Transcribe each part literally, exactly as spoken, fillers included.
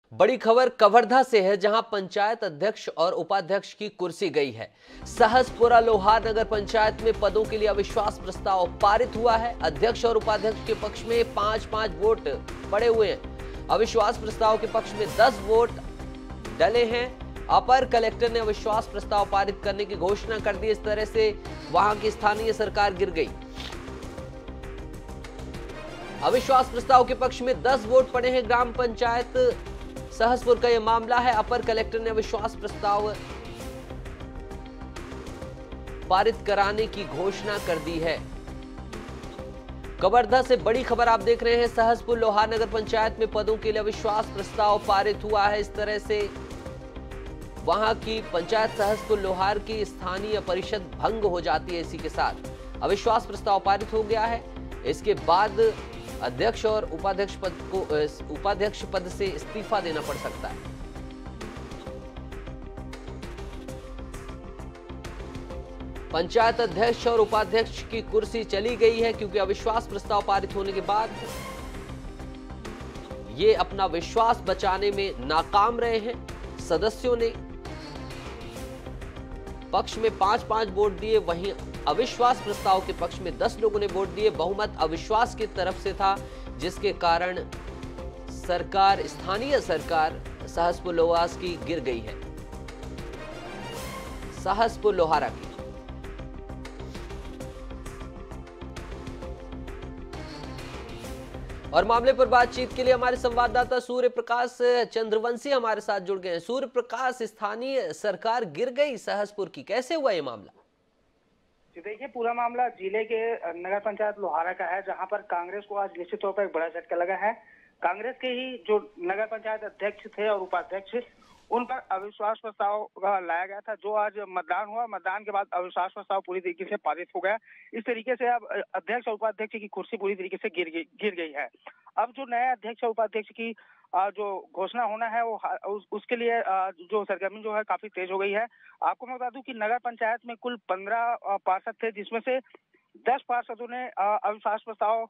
बड़ी खबर कवर्धा से है, जहां पंचायत अध्यक्ष और उपाध्यक्ष की कुर्सी गई है। सहसपुरा लोहार नगर पंचायत में पदों के लिए अविश्वास प्रस्ताव पारित हुआ है। अध्यक्ष और उपाध्यक्ष के पक्ष में पांच पांच वोट पड़े हुए हैं। अविश्वास प्रस्ताव के पक्ष में दस वोट डले हैं। अपर कलेक्टर ने अविश्वास प्रस्ताव पारित करने की घोषणा कर दी। इस तरह से वहां की स्थानीय सरकार गिर गई। अविश्वास प्रस्ताव के पक्ष में दस वोट पड़े हैं। ग्राम पंचायत सहसपुर का यह मामला है। अपर कलेक्टर ने अविश्वास प्रस्ताव पारित कराने की घोषणा कर दी है। कवर्धा से बड़ी खबर आप देख रहे हैं। सहसपुर लोहार नगर पंचायत में पदों के लिए अविश्वास प्रस्ताव पारित हुआ है। इस तरह से वहां की पंचायत सहसपुर लोहार की स्थानीय परिषद भंग हो जाती है। इसी के साथ अविश्वास प्रस्ताव पारित हो गया है। इसके बाद अध्यक्ष और उपाध्यक्ष पद को उपाध्यक्ष पद से इस्तीफा देना पड़ सकता है। पंचायत अध्यक्ष और उपाध्यक्ष की कुर्सी चली गई है, क्योंकि अविश्वास प्रस्ताव पारित होने के बाद ये अपना विश्वास बचाने में नाकाम रहे हैं। सदस्यों ने पक्ष में पांच पांच वोट दिए, वहीं अविश्वास प्रस्ताव के पक्ष में दस लोगों ने वोट दिए। बहुमत अविश्वास की तरफ से था, जिसके कारण सरकार स्थानीय सरकार सहसपुर लोहार की गिर गई है। सहसपुर लोहारा की और मामले पर बातचीत के लिए हमारे संवाददाता सूर्य प्रकाश चंद्रवंशी हमारे साथ जुड़ गए हैं। सूर्य प्रकाश, स्थानीय सरकार गिर गई सहसपुर की, कैसे हुआ ये मामला? देखिए, पूरा मामला जिले के नगर पंचायत लोहारा का है, जहां पर कांग्रेस को आज निश्चित तौर पर एक बड़ा झटका लगा है। कांग्रेस के ही जो नगर पंचायत अध्यक्ष थे और उपाध्यक्ष, उन पर अविश्वास प्रस्ताव लाया गया था। जो आज मतदान हुआ, मतदान के बाद अविश्वास प्रस्ताव पूरी तरीके से पारित हो गया। इस तरीके से अब अध्यक्ष और उपाध्यक्ष की कुर्सी पूरी तरीके से गिर गई गिर गई है। अब जो नए अध्यक्ष और उपाध्यक्ष की जो घोषणा होना है, वो उस, उसके लिए जो सरगर्मी जो है काफी तेज हो गई है। आपको मैं बता दूं कि नगर पंचायत में कुल पंद्रह पार्षद थे, जिसमें से दस पार्षदों ने अविश्वास प्रस्ताव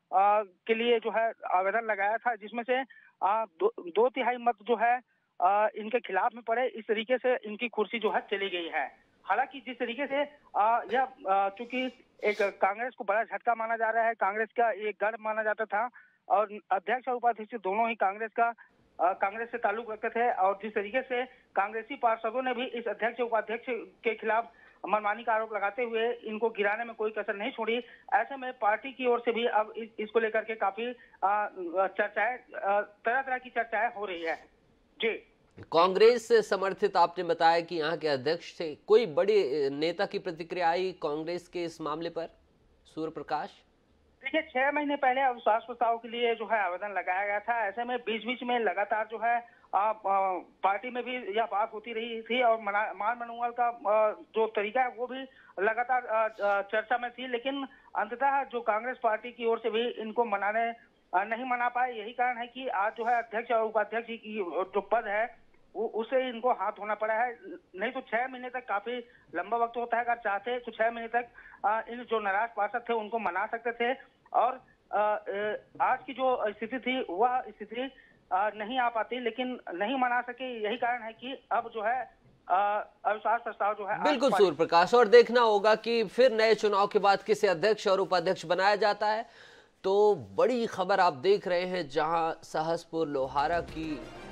के लिए जो है आवेदन लगाया था, जिसमें से दो, दो तिहाई मत जो है आ, इनके खिलाफ में पड़े। इस तरीके से इनकी कुर्सी जो है चली गई है। हालांकि जिस तरीके से आ, यह चूंकि एक कांग्रेस को बड़ा झटका माना जा रहा है, कांग्रेस का एक गढ़ माना जाता था, और अध्यक्ष और उपाध्यक्ष दोनों ही कांग्रेस का आ, कांग्रेस से ताल्लुक रखते थे, और जिस तरीके से कांग्रेसी पार्षदों ने भी इस अध्यक्ष उपाध्यक्ष के खिलाफ मनमानी का आरोप लगाते हुए इनको गिराने में कोई कसर नहीं छोड़ी। ऐसे में पार्टी की ओर से भी अब इस, इसको लेकर के काफी चर्चाएं, तरह तरह की चर्चाएं हो रही है। जी, कांग्रेस से समर्थित आपने बताया कि यहाँ के अध्यक्ष थे, कोई बड़ी नेता की प्रतिक्रिया आई कांग्रेस के इस मामले पर? सूर्य प्रकाश, देखिए, छह महीने पहले अविश्वास प्रस्ताव के लिए जो है आवेदन लगाया गया था। ऐसे में बीच बीच में लगातार जो है आ, आ, पार्टी में भी यह बात होती रही थी, और मान मनोबल का आ, जो तरीका है वो भी लगातार आ, आ, चर्चा में थी। लेकिन अंततः जो कांग्रेस पार्टी की ओर से भी इनको मनाने नहीं मना पाए। यही कारण है कि आज जो है अध्यक्ष और उपाध्यक्ष की जो पद है वो उसे इनको हाथ धोना पड़ा है। नहीं तो छह महीने तक काफी लंबा वक्त होता है। अगर चाहते तो छह महीने तक आ, इन जो नाराज पार्षद थे उनको मना सकते थे, और आ, आज की जो स्थिति थी वह स्थिति नहीं आ पाती, लेकिन नहीं मना सके। यही कारण है कि अब जो है अविश्वास प्रस्ताव जो है। बिल्कुल सूर्य प्रकाश, और देखना होगा कि फिर नए चुनाव के बाद किसे अध्यक्ष और उपाध्यक्ष बनाया जाता है। तो बड़ी खबर आप देख रहे हैं, जहां सहसपुर लोहारा की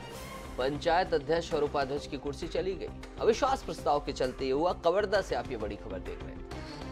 पंचायत अध्यक्ष और उपाध्यक्ष की कुर्सी चली गई अविश्वास प्रस्ताव के चलते हुआ। कवर्धा से आप ये बड़ी खबर देख रहे हैं।